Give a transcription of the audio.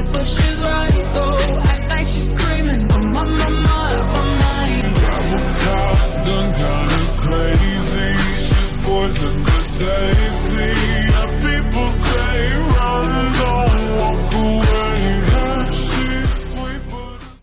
but she's right though. Act like she's screaming, I'm on my mind. Done kinda crazy. She's poison but tasty. Yeah, people say wrong.